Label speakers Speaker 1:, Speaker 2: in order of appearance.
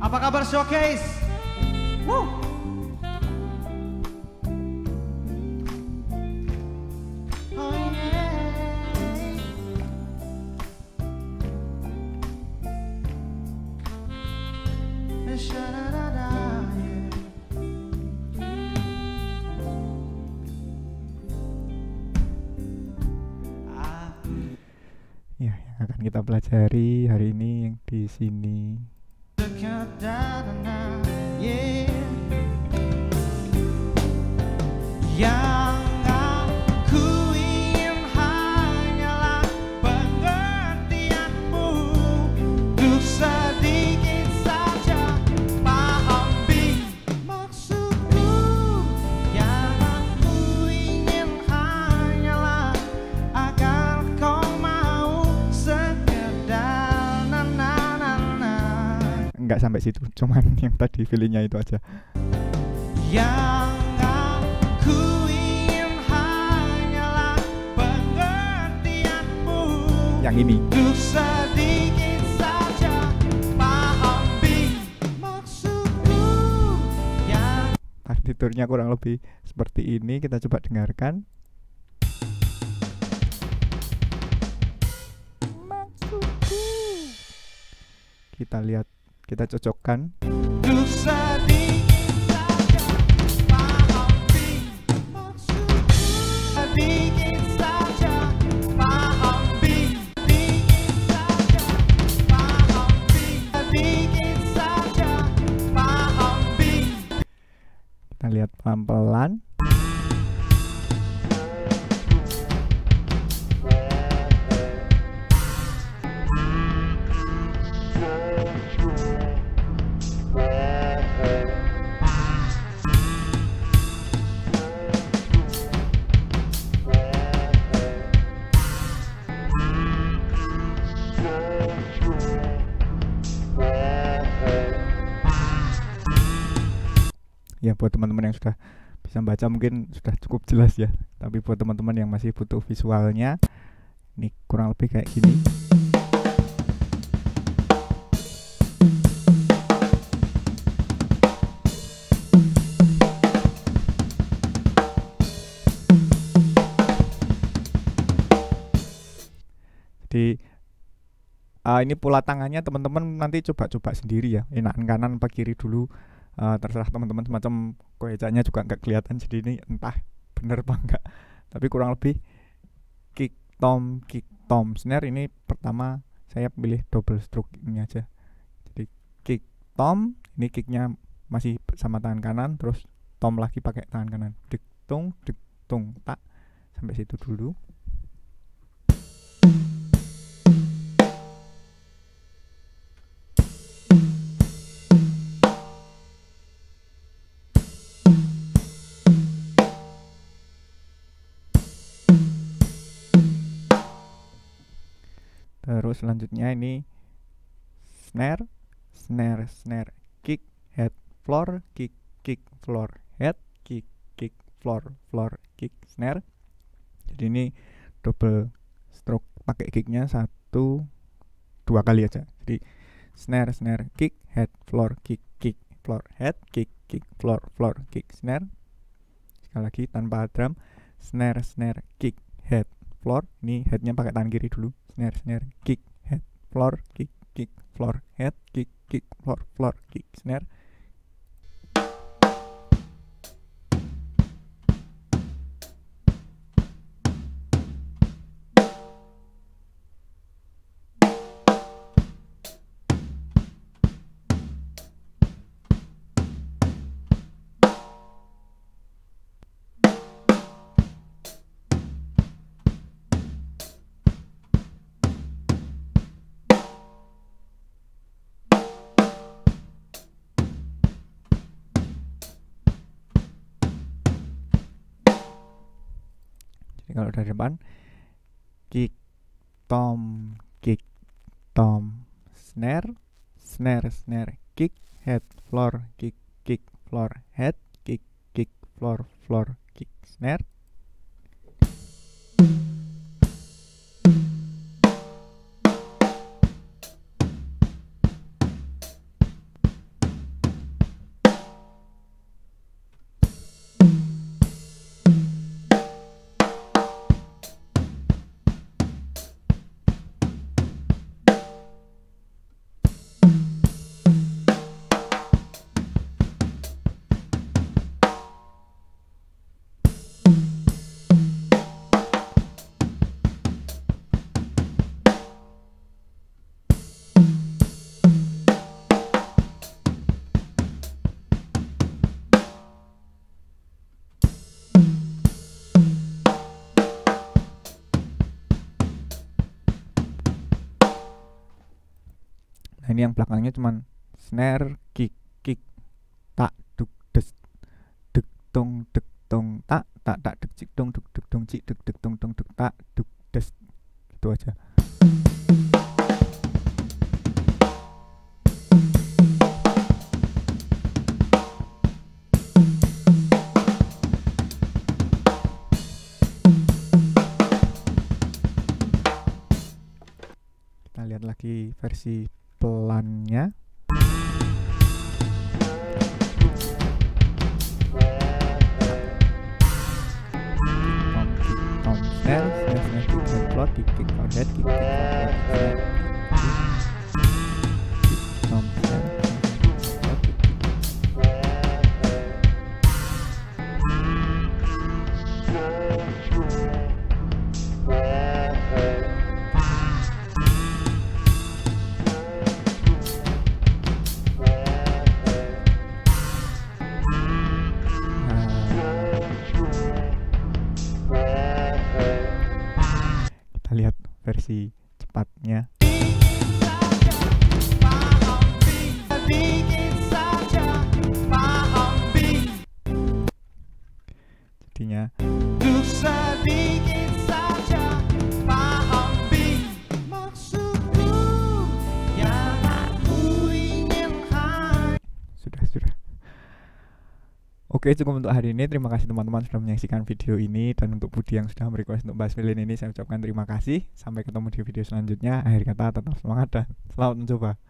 Speaker 1: Apa kabar Showcase? Woo! Oh yeah. Sha-da-da-da, yeah.
Speaker 2: Ya, yang akan kita pelajari hari ini yang di sini.
Speaker 1: Yang aku ingin hanyalah pengertianmu untuk sedikit saja pahami maksudku. Yang aku ingin hanyalah agar kau mau sekedar na-na-na-na.
Speaker 2: Enggak sampai situ, cuman yang tadi feelingnya itu aja.
Speaker 1: Yang aku ingin hanyalah pengertianmu
Speaker 2: Yang ini.
Speaker 1: untuk sedikit saja pahami maksudku. Yang
Speaker 2: Partiturnya kurang lebih seperti ini, kita coba dengarkan. Maksudku. Kita lihat, kita cocokkan.
Speaker 1: untuk sedikit saja pahami maksudku. Sedikit saja pahami. Sedikit saja pahami. Sedikit saja pahami.
Speaker 2: Kita lihat pelan-pelan. Ya, buat teman-teman yang sudah bisa baca mungkin sudah cukup jelas ya. Tapi buat teman-teman yang masih butuh visualnya, ini kurang lebih kayak gini. Jadi ini pola tangannya teman-teman nanti coba-coba sendiri ya. Enakan kanan apa kiri dulu. Terserah teman-teman, semacam koecanya juga nggak kelihatan, jadi ini entah bener apa enggak, tapi kurang lebih kick tom snare. Ini pertama saya pilih double stroke ini aja, jadi kick tom, ini kicknya masih sama tangan kanan, terus tom lagi pakai tangan kanan, dek tung tak, sampai situ dulu. Terus selanjutnya ini snare, kick, head, floor, kick, floor, head, kick, floor, kick, snare. Jadi ini double stroke, pakai kicknya 1-2 kali aja. Jadi snare, kick, head, floor, kick, floor, head, kick, floor, kick, snare. Sekali lagi tanpa drum, snare, kick, head, floor. Ini headnya pakai tangan kiri dulu. Snare, kick, head, floor, kick, floor, head, kick, floor, kick, snare. Jadi kalau dari depan, kick, tom, snare, kick, head, floor, kick, floor, head, kick, floor, kick, snare. ini yang belakangnya cuman snare, kick, tak, duk, des, dek, tong, tak, dek, cik, dong, duk, dong, cik, dek, tong, duk, tak, duk, des. Gitu aja. Kita lihat lagi versi pelannya. Snare, kick, floor, kick, floor, head, kick, floor, snare, tom, snare, floor, kick. Kita lihat versi cepatnya. Jadinya
Speaker 1: Sedikit saja paham maksudku yang aku inginkan.
Speaker 2: sudah. Oke, cukup untuk hari ini. Terima kasih teman-teman sudah menyaksikan video ini. Dan untuk Budi yang sudah merequest untuk bahas violin ini, saya ucapkan terima kasih. Sampai ketemu di video selanjutnya. Akhir kata, tetap semangat dan selamat mencoba.